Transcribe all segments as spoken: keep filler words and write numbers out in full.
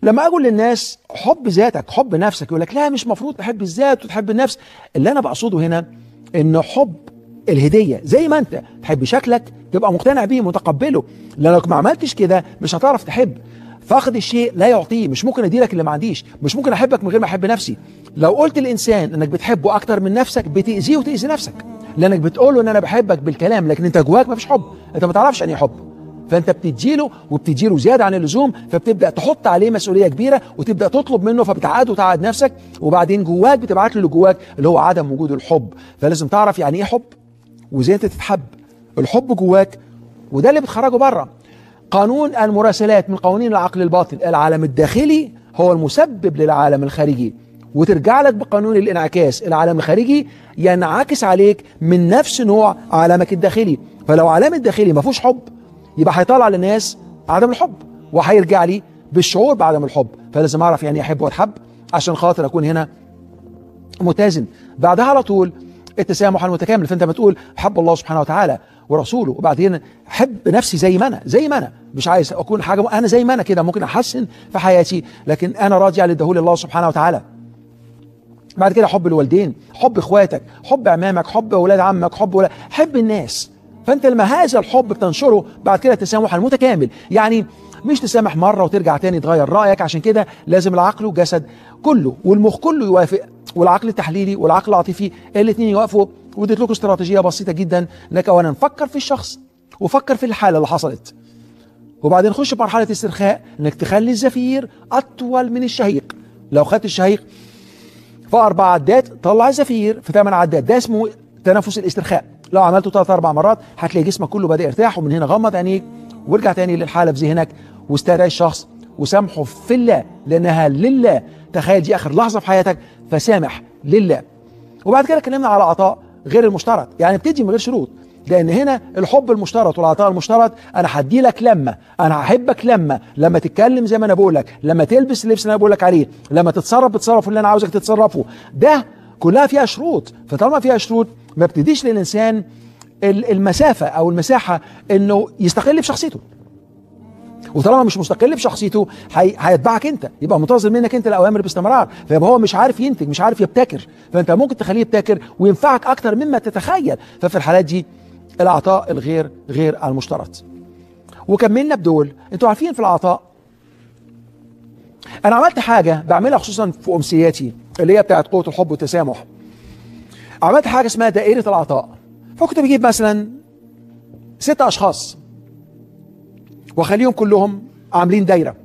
لما اقول للناس حب ذاتك حب نفسك يقول لك لا مش مفروض تحب الذات وتحب النفس. اللي انا بقصده هنا ان حب الهديه زي ما انت تحب شكلك تبقى مقتنع بيه متقبله، لانك ما عملتش كده مش هتعرف تحب. فاقد الشيء لا يعطيه، مش ممكن اديلك اللي ما عنديش، مش ممكن احبك من غير ما احب نفسي. لو قلت الانسان انك بتحبه اكتر من نفسك بتاذيه وتاذي نفسك، لانك بتقول له ان انا بحبك بالكلام لكن انت جواك ما فيش حب، انت ما تعرفش يعني حب. فانت بتديله وبتديله زياده عن اللزوم، فبتبدا تحط عليه مسؤوليه كبيره وتبدا تطلب منه، فبتعاد وتعاد نفسك، وبعدين جواك بتبعت له اللي جواك اللي هو عدم وجود الحب. فلازم تعرف يعني ايه حب وازاي انت تتحب. الحب جواك وده اللي بتخرجه بره. قانون المراسلات من قوانين العقل الباطن، العالم الداخلي هو المسبب للعالم الخارجي، وترجع لك بقانون الانعكاس، العالم الخارجي ينعكس عليك من نفس نوع عالمك الداخلي. فلو عالم الداخلي ما فيهوش حب يبقى هيطلع للناس عدم الحب، وهيرجع لي بالشعور بعدم الحب. فلازم اعرف يعني احب واتحب عشان خاطر اكون هنا متزن. بعدها على طول التسامح المتكامل، فانت بتقول احب الله سبحانه وتعالى ورسوله، وبعدين احب نفسي زي ما انا زي ما انا مش عايز اكون حاجه، انا زي ما انا كده ممكن احسن في حياتي لكن انا راضي على اللي الله سبحانه وتعالى. بعد كده حب الوالدين، حب اخواتك، حب عمامك، حب اولاد عمك، حب ولاد حب الناس. فانت لما هذا الحب بتنشره بعد كده التسامح المتكامل، يعني مش تسامح مره وترجع تاني تغير رايك. عشان كده لازم العقل والجسد كله والمخ كله يوافق، والعقل التحليلي والعقل العاطفي الاثنين يوافقوا. واديت لكم استراتيجيه بسيطه جدا انك اولا نفكر في الشخص وفكر في الحاله اللي حصلت، وبعدين نخش بمرحله استرخاء انك تخلي الزفير اطول من الشهيق. لو خدت الشهيق في اربع عدات طلع الزفير في ثمان عدات، ده اسمه تنفس الاسترخاء. لو عملته ثلاث اربع مرات هتلاقي جسمك كله بدا يرتاح. ومن هنا غمض عينيك وارجع تاني للحاله في ذهنك واستدعي الشخص وسامحه في الله لانها لله. تخيل دي اخر لحظه في حياتك فسامح لله. وبعد كده اتكلمنا على عطاء غير المشترط، يعني بتدي من غير شروط، لان هنا الحب المشترط والعطاء المشترط. انا هدي لك لما انا هحبك، لما لما تتكلم زي ما انا بقول لك، لما تلبس اللبس اللي انا بقول لك عليه، لما تتصرف بتصرف اللي انا عاوزك تتصرفه. ده كلها فيها شروط. فطالما فيها شروط ما بتديش للانسان المسافه او المساحه انه يستقل بشخصيته. وطالما مش مستقل بشخصيته هي... هيتبعك انت، يبقى منتظر منك انت الاوامر باستمرار، فيبقى هو مش عارف ينتج، مش عارف يبتكر. فانت ممكن تخليه يبتكر وينفعك اكتر مما تتخيل. ففي الحالات دي العطاء الغير غير المشترط. وكملنا بدول. انتوا عارفين في العطاء انا عملت حاجه بعملها خصوصا في امسياتي اللي هي بتاعت قوه الحب والتسامح. عملت حاجه اسمها دائره العطاء. فكنت بجيب مثلا ست اشخاص واخليهم كلهم عاملين دايره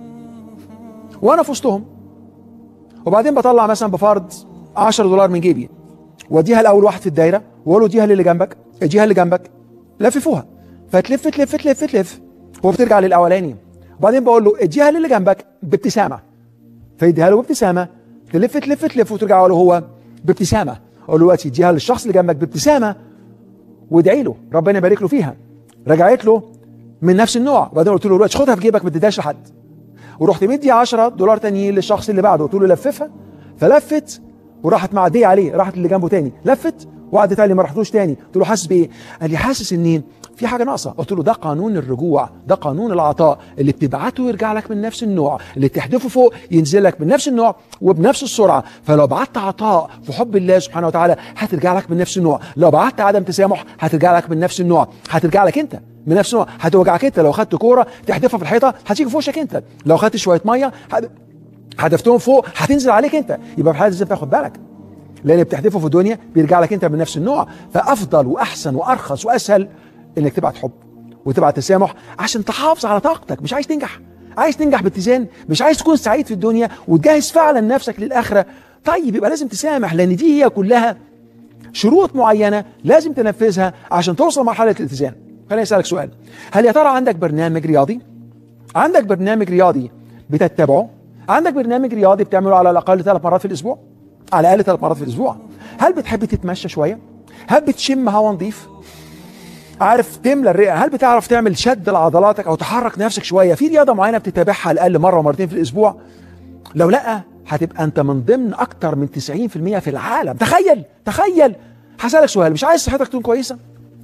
وانا في وسطهم، وبعدين بطلع مثلا بفرض عشرة دولار من جيبي واديها لاول واحد في الدايره واقول له اديها للي جنبك، اديها اللي جنبك، لففوها. فتلف تلف تلف تلف وبترجع للاولاني. وبعدين بقول له اديها للي جنبك بابتسامه، فيديها له بابتسامه، تلف تلف تلف وترجع له هو بابتسامه. اقول له دلوقتي اديها للشخص اللي جنبك بابتسامه وادعي له ربنا يبارك له فيها. رجعت له من نفس النوع. وبعدين قلت له دلوقتي خدها في جيبك ما تديهاش لحد. ورحت مدي عشرة دولار تانيين للشخص اللي بعده، قلت له لففها، فلفت وراحت معديه عليه، راحت اللي جنبه تاني، لفت وعدت عليه ما راحتوش تاني. قلت له حاسس بايه؟ قال لي حاسس ان في حاجه ناقصه. قلت له ده قانون الرجوع، ده قانون العطاء اللي بتبعته يرجع لك من نفس النوع، اللي تحدفه فوق ينزل لك من نفس النوع وبنفس السرعه. فلو بعت عطاء في حب الله سبحانه وتعالى هترجع لك من نفس النوع، لو بعت عدم تسامح هترجع لك من نفس النوع، هترجع لك انت من نفس النوع، هتوجعك انت. لو خدت كوره تحدفها في الحيطه هتيجي في وشك انت، لو خدت شويه ميه حدفتهم فوق هتنزل عليك انت. يبقى في حاله لازم تاخد بالك، لان بتحدفه في الدنيا بيرجع لك انت من نفس النوع. فافضل واحسن وارخص واسهل انك تبعت حب وتبعت تسامح عشان تحافظ على طاقتك. مش عايز تنجح، عايز تنجح باتزان، مش عايز تكون سعيد في الدنيا وتجهز فعلا نفسك للاخره. طيب يبقى لازم تسامح، لان دي هي كلها شروط معينه لازم تنفذها عشان توصل لمرحله الاتزان. خليني اسالك سؤال، هل يا ترى عندك برنامج رياضي؟ عندك برنامج رياضي بتتبعه؟ عندك برنامج رياضي بتعمله على الاقل ثلاث مرات في الاسبوع؟ على الاقل ثلاث مرات في الاسبوع. هل بتحب تتمشى شويه؟ هل بتشم هواء نظيف؟ عارف تملى الرئه؟ هل بتعرف تعمل شد لعضلاتك او تحرك نفسك شويه في رياضه معينه بتتابعها على الاقل مره ومرتين في الاسبوع؟ لو لا هتبقى انت من ضمن اكتر من تسعين في المية في العالم. تخيل تخيل. هسألك سؤال، مش عايز صحتك تكون كويسه؟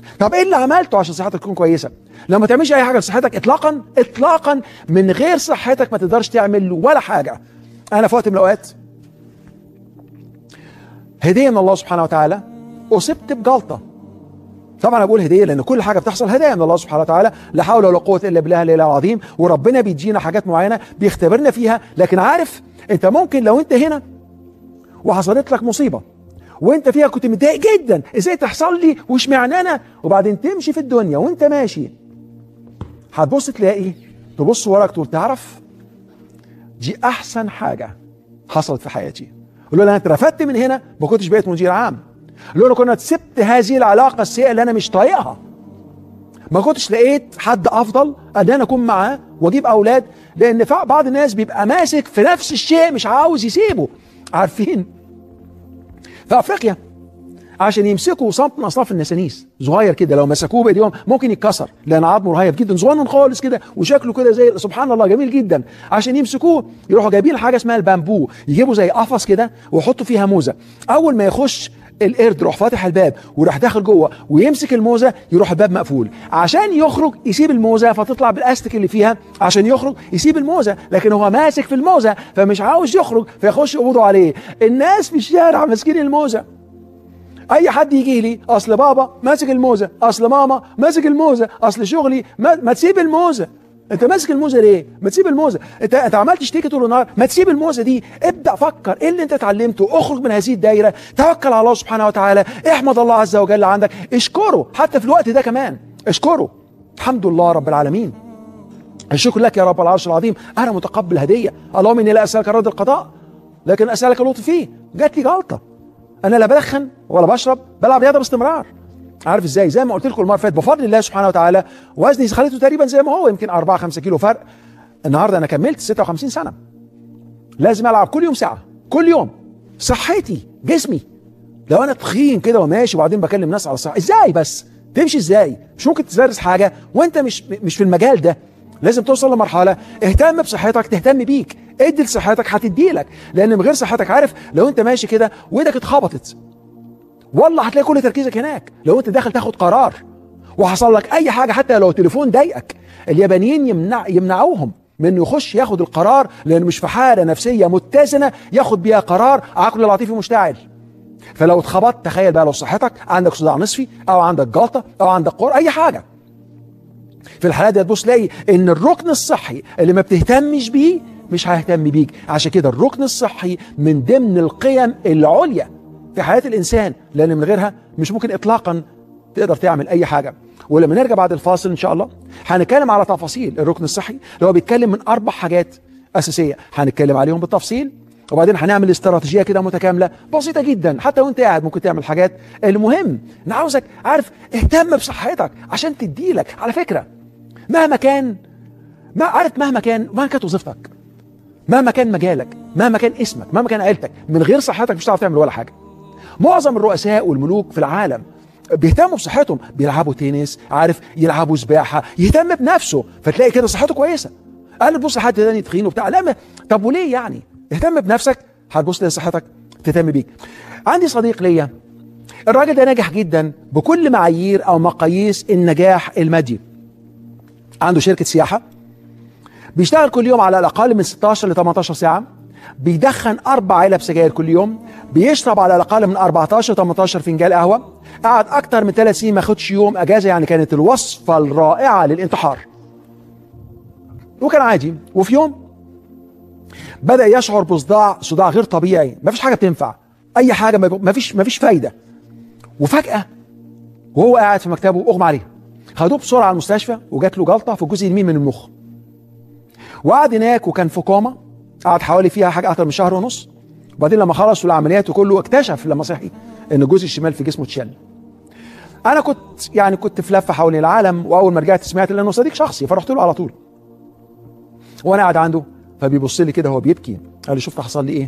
طب ايه اللي عملته عشان صحتك تكون كويسه؟ لما ما تعملش اي حاجه لصحتك اطلاقا اطلاقا، من غير صحتك ما تقدرش تعمل ولا حاجه. انا في وقت من الاوقات هديه من الله سبحانه وتعالى اصبت بجلطه. طبعا انا بقول هديه لان كل حاجه بتحصل هدايا من الله سبحانه وتعالى، لا حول ولا قوه الا بالله العلي العظيم، وربنا بيدينا حاجات معينه بيختبرنا فيها. لكن عارف انت ممكن لو انت هنا وحصلت لك مصيبه وانت فيها كنت متضايق جدا، ازاي تحصل لي واشمعنى انا، وبعدين تمشي في الدنيا وانت ماشي هتبص تلاقي، تبص وراك تقول تعرف دي احسن حاجه حصلت في حياتي، لولا انا اترفدت من هنا ما كنتش بقيت مدير عام، لولا كنت سبت هذه العلاقه السيئه اللي انا مش طايقها ما كنتش لقيت حد افضل ان انا اكون معاه واجيب اولاد. لان بعض الناس بيبقى ماسك في نفس الشيء مش عاوز يسيبه. عارفين في افريقيا عشان يمسكوا صنف من اصناف النسانيس صغير كده، لو مسكوه بايديهم ممكن يتكسر لان عظمه رهيف جدا، صغنن خالص كده وشكله كده زي سبحان الله جميل جدا. عشان يمسكوه يروحوا جايبين حاجه اسمها البامبو، يجيبوا زي قفص كده ويحطوا فيها موزه، اول ما يخش القرد يروح فاتح الباب ويروح داخل جوه ويمسك الموزه يروح الباب مقفول، عشان يخرج يسيب الموزه فتطلع بالاستك اللي فيها، عشان يخرج يسيب الموزه، لكن هو ماسك في الموزه فمش عاوز يخرج فيخش يقبضوا عليه. الناس في الشارع ماسكين الموزه، اي حد يجي لي اصل بابا ماسك الموزه، اصل ماما ماسك الموزه، اصل شغلي ما, ما تسيب الموزه. انت ماسك الموزه ليه؟ ما تسيب الموزه. انت انت عمال تشتكي طول النهار، ما تسيب الموزه دي. ابدا فكر ايه اللي انت اتعلمته، اخرج من هذه الدايره، توكل على الله سبحانه وتعالى، احمد الله عز وجل عندك، اشكره حتى في الوقت ده كمان، اشكره. الحمد لله رب العالمين، الشكر لك يا رب العرش العظيم، انا متقبل هديه، اللهم اني لا اسالك رد القضاء لكن اسالك اللطف فيه. جات لي جلطه، انا لا بدخن ولا بشرب، بلعب رياضه باستمرار. عارف ازاي؟ زي ما قلت لكم المره اللي فاتت، بفضل الله سبحانه وتعالى وزني خليته تقريبا زي ما هو، يمكن أربعة خمسة كيلو فرق. النهارده انا كملت ستة وخمسين سنه، لازم العب كل يوم ساعه، كل يوم. صحتي جسمي، لو انا تخين كده وماشي وبعدين بكلم ناس على الصحه، ازاي بس تمشي ازاي؟ مش ممكن تدرس حاجه وانت مش مش في المجال ده. لازم توصل لمرحله اهتم بصحتك تهتم بيك، ادي لصحتك هتدي لك، لان من غير صحتك عارف لو انت ماشي كده وايدك اتخبطت والله هتلاقي كل تركيزك هناك. لو انت داخل تاخد قرار وحصل لك اي حاجه، حتى لو التليفون ضايقك، اليابانيين يمنع يمنعوهم من انه يخش ياخد القرار، لانه مش في حاله نفسيه متزنه ياخد بيها قرار، عقله العاطفي مشتعل. فلو اتخبطت تخيل بقى لو صحتك عندك صداع نصفي او عندك جلطه او عندك قرح اي حاجه، في الحالات دي هتبص تلاقي ان الركن الصحي اللي ما بتهتمش بيه مش هيهتم بيك. عشان كده الركن الصحي من ضمن القيم العليا في حياة الإنسان، لأن من غيرها مش ممكن إطلاقا تقدر تعمل أي حاجة. ولما نرجع بعد الفاصل إن شاء الله هنتكلم على تفاصيل الركن الصحي اللي هو بيتكلم من أربع حاجات أساسية، هنتكلم عليهم بالتفصيل، وبعدين هنعمل استراتيجية كده متكاملة بسيطة جدا، حتى وانت قاعد ممكن تعمل حاجات. المهم أنا عاوزك عارف اهتم بصحتك عشان تديلك. على فكرة مهما كان، ما عارف مهما كان مهما كانت وظيفتك، مهما كان مجالك، مهما كان اسمك، مهما كان عيلتك، من غير صحتك مش هتعرف تعمل ولا حاجة. معظم الرؤساء والملوك في العالم بيهتموا بصحتهم، بيلعبوا تنس، عارف يلعبوا سباحة، يهتم بنفسه، فتلاقي كده صحته كويسة. قال تبص لحد تاني تخين وبتاع، لا طب وليه يعني؟ اهتم بنفسك هتبص تلاقي صحتك تهتم بيك. عندي صديق ليا الراجل ده ناجح جدا بكل معايير او مقاييس النجاح المادي. عنده شركة سياحة، بيشتغل كل يوم على الاقل من ستاشر ل تمنتاشر ساعة، بيدخن أربع علب سجاير كل يوم، بيشرب على الأقل من أربعتاشر تمنتاشر فنجان قهوة، قعد أكتر من ثلاث سنين ما خدش يوم أجازة، يعني كانت الوصفة الرائعة للانتحار. وكان عادي، وفي يوم بدأ يشعر بصداع، صداع غير طبيعي، ما فيش حاجة بتنفع، أي حاجة ما فيش ما فيش فايدة. وفجأة وهو قاعد في مكتبه أغمى عليه، خدوه بسرعة على المستشفى وجات له جلطة في الجزء اليمين من المخ. وقعد هناك وكان في كوما، قعد حوالي فيها حاجه اكتر من شهر ونص. وبعدين لما خلصوا العمليات وكله اكتشف لما صحي ان الجزء الشمال في جسمه اتشل. انا كنت يعني كنت في لفه حوالين العالم، واول ما رجعت سمعت لانه صديق شخصي فرحت له على طول. وانا قاعد عنده فبيبص لي كده وهو بيبكي، قال لي شفت حصل لي ايه؟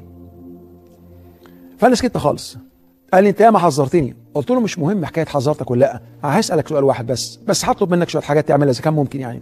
فانا سكت خالص. قال لي انت ياما حذرتني. قلت له مش مهم حكايه حذرتك ولا لا، هسالك سؤال واحد بس بس هطلب منك شويه حاجات تعملها اذا كان ممكن يعني.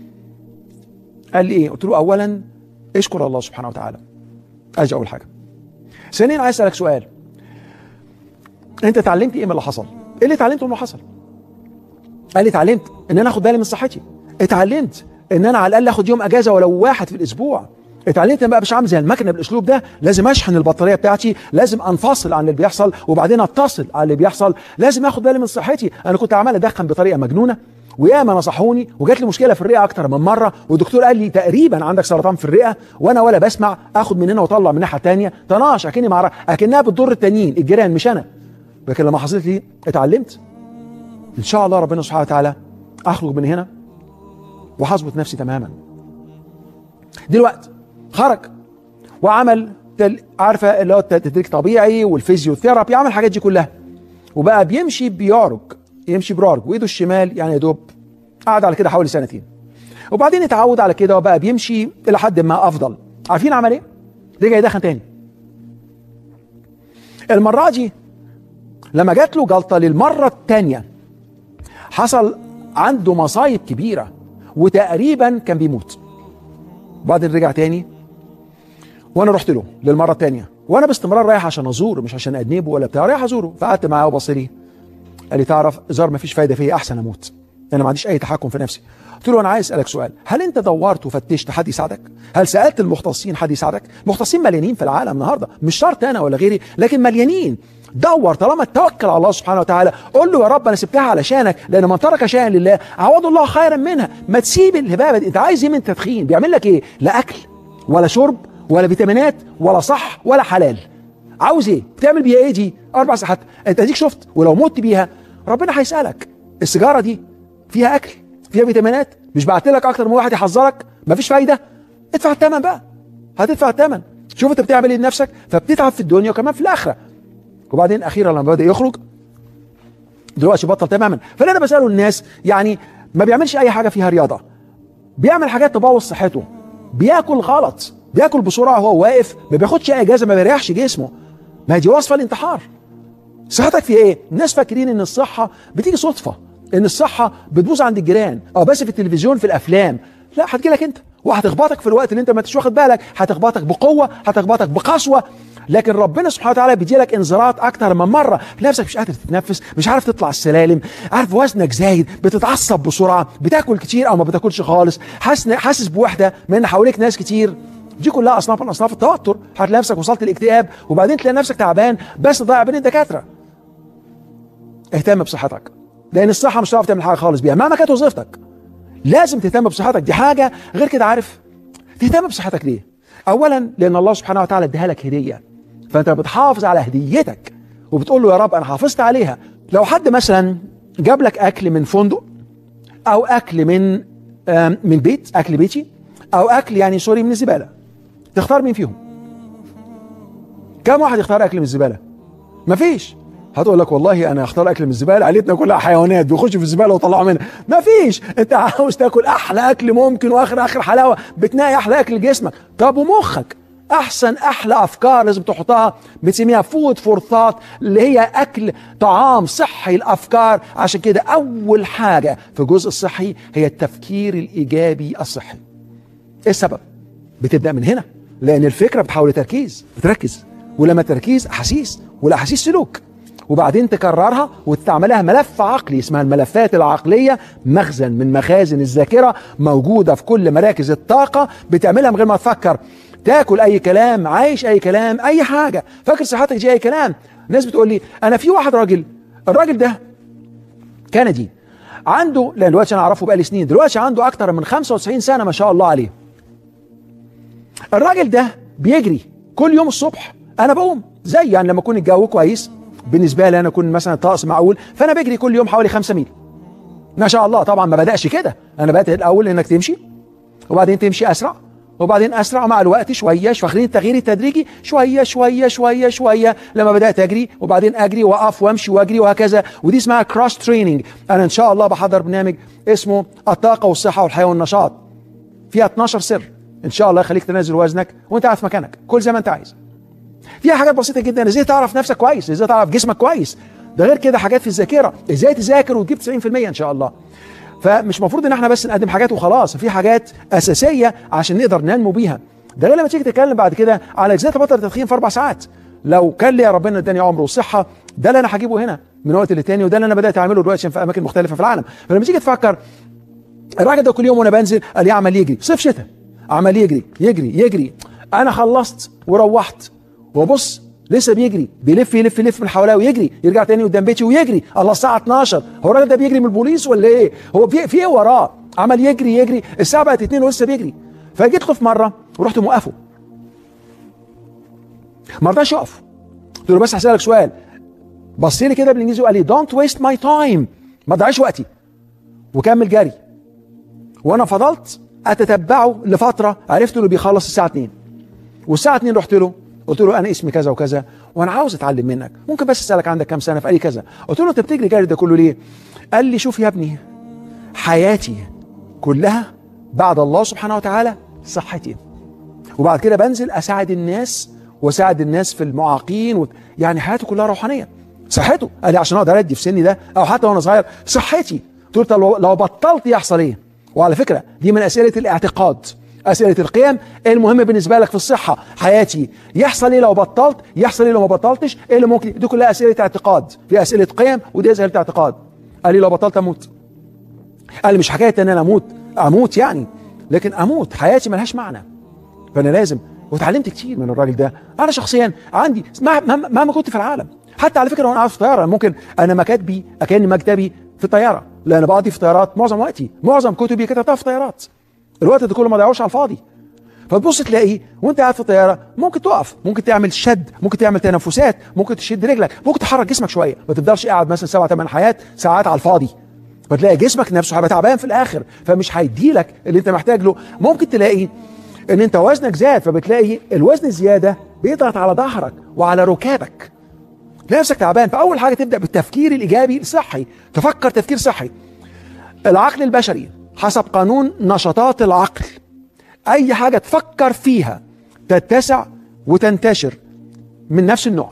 قال لي ايه؟ قلت له اولا اشكر الله سبحانه وتعالى، اجي اول حاجه. ثانيا عايز اسالك سؤال، انت اتعلمت ايه من اللي حصل؟ ايه اللي اتعلمته من اللي حصل؟ قال لي اتعلمت ان انا اخد بالي من صحتي، اتعلمت ان انا على الاقل اخد يوم اجازه ولو واحد في الاسبوع، اتعلمت ان بقى مش عامل زي المكنه بالاسلوب ده، لازم اشحن البطاريه بتاعتي، لازم انفصل عن اللي بيحصل وبعدين اتصل على اللي بيحصل، لازم اخد بالي من صحتي. انا كنت عمال ادخن بطريقه مجنونه وياما نصحوني وجات لي مشكله في الرئه اكتر من مره، والدكتور قال لي تقريبا عندك سرطان في الرئه، وانا ولا بسمع، اخد من هنا واطلع من ناحيه ثانيه، طناش اكني مع اكنها بتضر التانيين الجيران مش انا. لكن لما حصلت لي اتعلمت ان شاء الله ربنا سبحانه وتعالى اخرج من هنا وهظبط نفسي تماما. دلوقتي خرج وعمل تل... عارفه اللي هو التدريج طبيعي والفيزيوثيرابي، عمل الحاجات دي كلها وبقى بيمشي بيعرج، يمشي برعرج وايده الشمال يعني يا دوب، قعد على كده حوالي سنتين وبعدين اتعود على كده وبقى بيمشي الى حد ما افضل. عارفين عمل ايه؟ رجع يدخن تاني. المره دي لما جات له جلطه للمره الثانيه حصل عنده مصايب كبيره وتقريبا كان بيموت. وبعدين رجع تاني وانا رحت له للمره الثانيه وانا باستمرار رايح عشان ازوره مش عشان ادنبه ولا بتاع، رايح ازوره. فقعدت معاه وبص لي قال لي تعرف زار ما فيش فايده فيا، احسن اموت، انا ما عنديش اي تحكم في نفسي. قلت له انا عايز اسالك سؤال، هل انت دورت وفتشت حد يساعدك؟ هل سالت المختصين حد يساعدك؟ المختصين مليانين في العالم النهارده، مش شرط انا ولا غيري لكن مليانين. دور، طالما توكل على الله سبحانه وتعالى، قول له يا رب انا سبتها علشانك، لان من ترك شيئا لله عوض الله خيرا منها. ما تسيب الهبابه دي. انت عايز ايه من التدخين؟ بيعمل لك ايه؟ لا اكل ولا شرب ولا فيتامينات ولا صح ولا حلال. عاوز ايه؟ بتعمل بيها ايه دي؟ اربع ساعات انت اديك شفت، ولو مت بيها ربنا هيسالك. السيجاره دي فيها اكل، فيها فيتامينات، مش بعت لك اكتر من واحد يحذرك مفيش فايده؟ ادفع الثمن بقى، هتدفع الثمن. شوف انت بتعمل ايه لنفسك، فبتتعب في الدنيا وكمان في الاخره. وبعدين اخيرا لما بدا يخرج دلوقتي بطل تماما. فانا انا بساله الناس يعني ما بيعملش اي حاجه فيها رياضه، بيعمل حاجات تبوظ صحته، بياكل غلط، بياكل بسرعه وهو واقف، ما بياخدش اجازه، ما بيريحش جسمه. ما دي وصفه الانتحار. صحتك في ايه؟ الناس فاكرين ان الصحه بتيجي صدفه، ان الصحه بتبوظ عند الجيران او بس في التلفزيون في الافلام. لا، هتجيلك انت وهتخبطك في الوقت اللي انت ما انتش واخد بالك، هتخبطك بقوه، هتخبطك بقسوه. لكن ربنا سبحانه وتعالى بيديلك انذارات اكتر من مره، نفسك مش قادر تتنفس، مش عارف تطلع السلالم، عارف وزنك زايد، بتتعصب بسرعه، بتاكل كتير او ما بتاكلش خالص، حاسس حاسس بوحده من حواليك ناس كتير. دي كلها اصناف من اصناف التوتر. هتلاقي نفسك وصلت الاكتئاب وبعدين تلاقي نفسك تعبان بس ضايع بين الدكاتره. اهتم بصحتك، لان الصحه مش هتعرف تعمل حاجه خالص بيها مهما كانت وظيفتك. لازم تهتم بصحتك، دي حاجه غير كده. عارف تهتم بصحتك ليه؟ اولا لان الله سبحانه وتعالى اديها لك هديه، فانت بتحافظ على هديتك وبتقول له يا رب انا حافظت عليها. لو حد مثلا جاب لك اكل من فندق او اكل من من بيت، اكل بيتي او اكل يعني سوري من الزباله، تختار مين فيهم؟ كم واحد يختار اكل من الزباله؟ مفيش. هتقول لك والله انا اختار اكل من الزباله، عيلتنا كلها حيوانات بيخشوا في الزباله ويطلعوا منها. مفيش. انت عاوز تاكل احلى اكل ممكن واخر اخر حلاوه، بتنقي احلى اكل لجسمك. طب ومخك احسن احلى افكار لازم تحطها، بنسميها فود فور ثوت، اللي هي اكل طعام صحي الافكار. عشان كده اول حاجه في الجزء الصحي هي التفكير الايجابي الصحي. ايه السبب؟ بتبدا من هنا، لان الفكره بتحول لتركيز، بتركز، ولما تركيز احاسيس، والاحاسيس سلوك، وبعدين تكررها وتعملها ملف عقلي اسمها الملفات العقليه، مخزن من مخازن الذاكره موجوده في كل مراكز الطاقه، بتعملها من غير ما تفكر. تاكل اي كلام، عايش اي كلام، اي حاجه، فاكر صحتك دي اي كلام. الناس بتقول لي انا في واحد راجل، الراجل ده كندي، عنده، لان دلوقتي انا اعرفه بقالي سنين، دلوقتي عنده اكتر من خمسة وتسعين سنه ما شاء الله عليه. الراجل ده بيجري كل يوم الصبح. انا بقوم زي يعني لما يكون الجو كويس بالنسبه لي، انا اكون مثلا الطقس معقول، فانا بجري كل يوم حوالي خمسة ميل ما شاء الله. طبعا ما بداش كده، انا بدات الاول انك تمشي وبعدين تمشي اسرع وبعدين اسرع مع الوقت شويه، واخدين التغيير التدريجي شويه شويه شويه شويه، لما بدات اجري وبعدين اجري واقف وامشي واجري وهكذا. ودي اسمها كروس تريننج. انا ان شاء الله بحضر برنامج اسمه الطاقه والصحه والحياه والنشاط، فيها اتناشر سر ان شاء الله يخليك تنزل وزنك وانت قاعد في مكانك كل زي ما انت عايز. فيها حاجات بسيطه جدا، ازاي تعرف نفسك كويس، ازاي تعرف جسمك كويس، ده غير كده حاجات في الذاكره، ازاي تذاكر وتجيب تسعين في المية ان شاء الله. فمش مفروض ان احنا بس نقدم حاجات وخلاص، في حاجات اساسيه عشان نقدر ننمو بيها. ده غير لما تيجي تتكلم بعد كده على ازاي تبطل التدخين في اربع ساعات. لو كان لي يا ربنا اداني عمر وصحه، ده اللي انا هجيبه هنا، من وقت للتاني، وده اللي انا بدات اعمله دلوقتي في اماكن مختلفه في العالم. فلما تيجي تفكر الراجل ده كل يوم وانا بنزل قال لي عمال يجري صيف شتاء، عمال يجري يجري يجري، انا خلصت وروحت وبص لسه بيجري، بيلف يلف يلف من حواليه ويجري، يرجع تاني قدام بيتي ويجري. الله الساعه اتناشر، هو الراجل ده بيجري من البوليس ولا ايه؟ هو في في ايه وراه؟ عمال يجري يجري، الساعه بقت اتنين ولسه بيجري. فجيت له في مره ورحت موقفه، ما رضاش يقف. قلت له بس هسالك سؤال. بص لي كده بالانجليزي وقال لي دونت ويست ماي تايم، ما تضيعش وقتي، وكمل جري. وانا فضلت اتتبعه لفتره، عرفت انه بيخلص الساعه اتنين، والساعه اتنين رحت له قلت له انا اسمي كذا وكذا وانا عاوز اتعلم منك، ممكن بس اسالك عندك كام سنه؟ فقال لي كذا. قلت له انت بتجري جري ده كله ليه؟ قال لي شوف يا ابني، حياتي كلها بعد الله سبحانه وتعالى صحتي، وبعد كده بنزل اساعد الناس واساعد الناس في المعاقين و... يعني حياته كلها روحانيه. صحته قال لي عشان اقدر ادي في سني ده او حتى وانا صغير صحتي. قلت له لو, لو بطلت يحصل ايه؟ وعلى فكره دي من اسئله الاعتقاد، اسئله القيم المهمه بالنسبه لك في الصحه. حياتي يحصل ايه لو بطلت؟ يحصل ايه لو ما بطلتش؟ ايه اللي ممكن؟ دي كلها اسئله اعتقاد، في اسئله قيم ودي اسئله اعتقاد. قال لي لو بطلت اموت. قال لي مش حكايه ان انا اموت اموت يعني، لكن اموت حياتي ملهاش معنى، فانا لازم. وتعلمت كتير من الراجل ده. انا شخصيا عندي مهما مهما كنت في العالم، حتى على فكره وانا قاعد في الطياره ممكن انا مكاتبي اكاني مكتبي في الطياره، لان بقضي في الطيارات معظم وقتي، معظم كتبي كتبتها في الطيارات. الوقت ده كله ما ضيعوش على الفاضي. فتبص تلاقي وانت قاعد في الطياره ممكن تقف، ممكن تعمل شد، ممكن تعمل تنفسات، ممكن تشد رجلك، ممكن تحرك جسمك شويه، ما تفضلش قاعد مثلا سبع ثمان حيات ساعات على الفاضي. فتلاقي جسمك نفسه هيبقى تعبان في الاخر، فمش هيديلك اللي انت محتاج له. ممكن تلاقي ان انت وزنك زاد، فبتلاقي الوزن الزياده بيضغط على ظهرك وعلى ركابك، تلاقي نفسك تعبان. فاول حاجه تبدا بالتفكير الايجابي الصحي، تفكر تفكير صحي. العقل البشري حسب قانون نشاطات العقل، اي حاجه تفكر فيها تتسع وتنتشر من نفس النوع.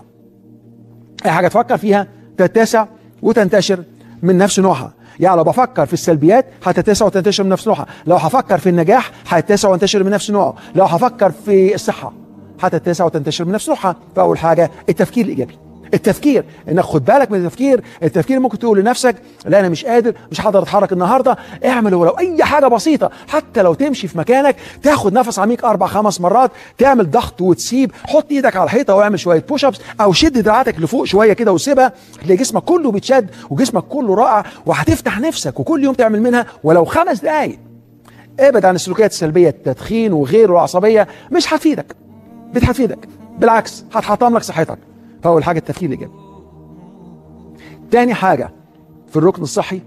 اي حاجه تفكر فيها تتسع وتنتشر من نفس نوعها. يعني لو بفكر في السلبيات هتتسع وتنتشر من نفس نوعها، لو هفكر في النجاح هتتسع وتنتشر من نفس نوعه، لو هفكر في الصحه هتتسع وتنتشر من نفس نوعها. فاول حاجه التفكير الايجابي، التفكير انك خد بالك من التفكير. التفكير ممكن تقول لنفسك لا انا مش قادر، مش هقدر اتحرك النهارده، اعمل ولو اي حاجه بسيطه، حتى لو تمشي في مكانك تاخد نفس عميق اربع خمس مرات، تعمل ضغط وتسيب، حط ايدك على الحيطه واعمل شويه بوش ابس، او شد دراعاتك لفوق شويه كده وسيبها، تلاقي جسمك كله بيتشد وجسمك كله رائع، وهتفتح نفسك. وكل يوم تعمل منها ولو خمس دقائق. ابعد عن السلوكيات السلبيه، التدخين وغيره والعصبيه، مش هتفيدك، مش هتفيدك، بالعكس هتحطم لك صحتك. فاول حاجه التفكير الايجابي. تاني حاجه في الركن الصحي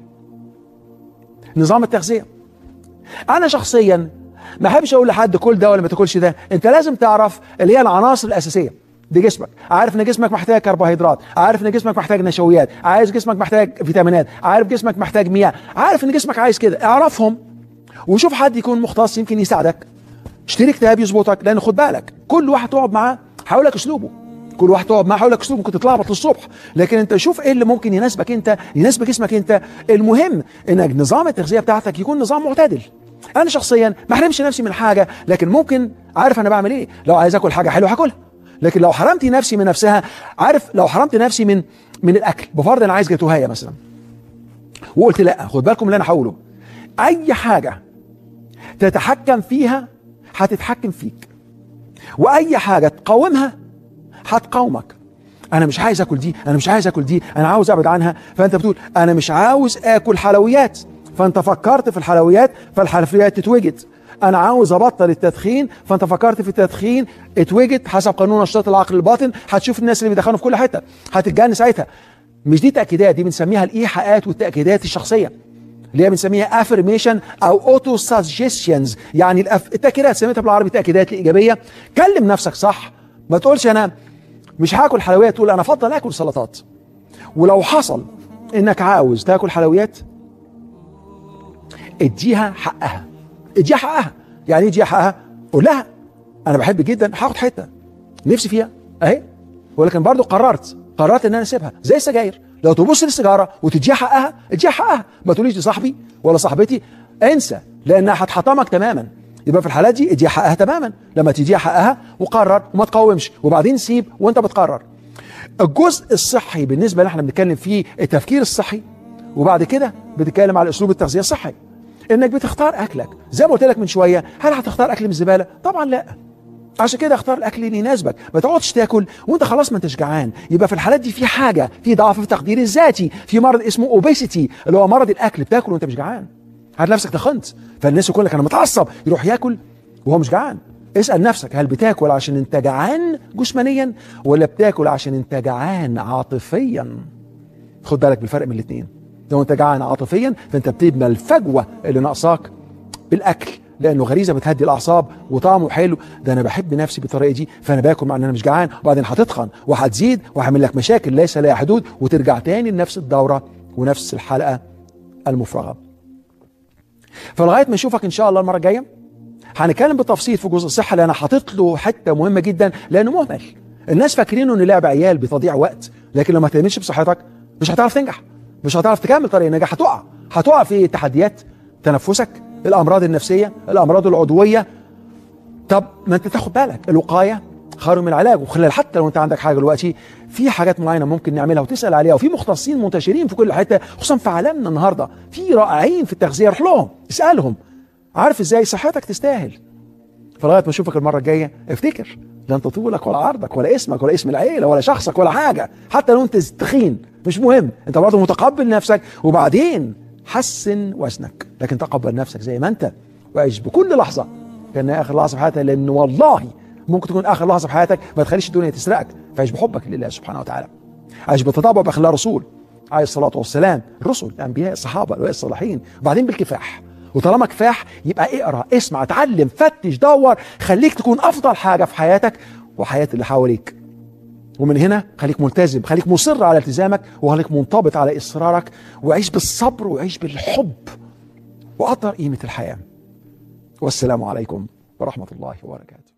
نظام التغذيه. انا شخصيا ما احبش اقول لحد كل ده ولا ما تاكلش ده، انت لازم تعرف اللي هي العناصر الاساسيه دي جسمك. عارف ان جسمك محتاج كربوهيدرات، عارف ان جسمك محتاج نشويات، عارف جسمك محتاج فيتامينات، عارف جسمك محتاج مياه، عارف ان جسمك عايز كده، اعرفهم وشوف حد يكون مختص يمكن يساعدك. اشتري كتاب يظبطك، لان خد بالك كل واحد تقعد معاه هيقول لك اسلوبه، كل واحد تقعد معاه هيقول لك اسلوبه، ممكن تتلخبط للصبح، لكن انت شوف ايه اللي ممكن يناسبك انت، يناسب جسمك انت. المهم انك نظام التغذيه بتاعتك يكون نظام معتدل. انا شخصيا ما احرمش نفسي من حاجه، لكن ممكن عارف انا بعمل ايه. لو عايز اكل حاجه حلوه هاكلها، لكن لو حرمت نفسي من نفسها، عارف لو حرمت نفسي من من الاكل، بفرض انا عايز جاتوهايه مثلا وقلت لا، خد بالكم اللي انا هقوله، اي حاجه تتحكم فيها هتتحكم فيك، واي حاجه تقاومها هتقاومك. انا مش عايز اكل دي، انا مش عايز اكل دي، انا عاوز ابعد عنها. فانت بتقول انا مش عاوز اكل حلويات، فانت فكرت في الحلويات فالحلويات تتوجد. انا عاوز ابطل التدخين، فانت فكرت في التدخين اتوجد. حسب قانون نشاط العقل الباطن هتشوف الناس اللي بيدخنوا في كل حته هتتجنن ساعتها. مش دي تاكيدات، دي بنسميها الايحاءات والتاكيدات الشخصيه اللي هي بنسميها افرميشن او اوتو سجستشنز. يعني التاكيدات سميتها بالعربي تاكيدات الايجابيه. كلم نفسك صح، ما تقولش انا مش هاكل حلويات، تقول انا افضل اكل سلطات. ولو حصل انك عاوز تاكل حلويات اديها حقها، اديها حقها. يعني ايه اديها حقها؟ قول لها انا بحب جدا هاخد حته نفسي فيها اهي، ولكن برضو قررت قررت ان انا اسيبها. زي السجاير، لو تبص للسيجاره وتديها حقها اديها حقها، ما تقوليش دي صاحبي ولا صاحبتي، انسى، لانها هتحطمك تماما. يبقى في الحالات دي اديها حقها تماما. لما تديها حقها وقرر وما تقاومش، وبعدين سيب وانت بتقرر. الجزء الصحي بالنسبه اللي احنا بنتكلم فيه التفكير الصحي، وبعد كده بنتكلم على اسلوب التغذيه الصحي. انك بتختار اكلك زي ما قلت لك من شويه. هل هتختار اكل من الزباله؟ طبعا لا. عشان كده اختار الاكل اللي يناسبك، ما تقعدش تاكل وانت خلاص ما انتش جعان. يبقى في الحالات دي في حاجه، في ضعف في التقدير الذاتي، في مرض اسمه اوبيسيتي اللي هو مرض الاكل، بتاكل وانت مش جعان. هات نفسك تخنت، فالناس يقول لك انا متعصب يروح ياكل وهو مش جعان. اسال نفسك، هل بتاكل عشان انت جعان جسمانيا ولا بتاكل عشان انت جعان عاطفيا؟ خد بالك بالفرق بين الاثنين. لو انت جعان عاطفيا فانت بتبنى الفجوه اللي ناقصاك بالاكل، لانه غريزه بتهدي الاعصاب وطعمه حلو. ده انا بحب نفسي بالطريقه دي فانا باكل مع ان انا مش جعان، وبعدين هتتخن وهتزيد وهعمل لك مشاكل ليس لها حدود، وترجع تاني لنفس الدوره ونفس الحلقه المفرغه. فلغايه ما اشوفك ان شاء الله المره الجايه هنتكلم بالتفصيل في جزء الصحه، لان انا حاطط له حته مهمه جدا لانه مهمل. الناس فاكرينه انه لعب عيال بتضيع وقت، لكن لو ما تهتمش بصحتك مش هتعرف تنجح، مش هتعرف تكمل طريق النجاح. هتقع هتقع في تحديات تنفسك، الامراض النفسيه، الامراض العضويه. طب ما انت تاخد بالك، الوقايه خير من العلاج. وخلال حتى لو انت عندك حاجه دلوقتي، في حاجات معينه ممكن نعملها وتسال عليها، وفي مختصين منتشرين في كل حته، خصوصا في عالمنا النهارده في رائعين في التغذيه. روح لهم اسالهم، عارف ازاي؟ صحتك تستاهل. فلغايه ما اشوفك المره الجايه افتكر، لا انت طولك ولا عرضك ولا اسمك ولا اسم العيله ولا شخصك ولا حاجه، حتى لو انت تخين مش مهم، انت برضه متقبل نفسك. وبعدين حسن وزنك، لكن تقبل نفسك زي ما انت، وعيش بكل لحظه كانها اخر لحظه في حياتك، لان والله ممكن تكون اخر لحظه في حياتك. ما تخليش الدنيا تسرقك، فعيش بحبك لله سبحانه وتعالى، عيش بالتطابق باخلاق الرسول عليه الصلاه والسلام، الرسل، الانبياء، الصحابه، الاولياء الصالحين، وبعدين بالكفاح. وطالما كفاح يبقى اقرا، اسمع، اتعلم، فتش، دور، خليك تكون افضل حاجه في حياتك وحياه اللي حواليك. ومن هنا خليك ملتزم، خليك مصر على التزامك، وخليك منضبط على اصرارك، وعيش بالصبر وعيش بالحب، وقدر قيمه الحياه. والسلام عليكم ورحمه الله وبركاته.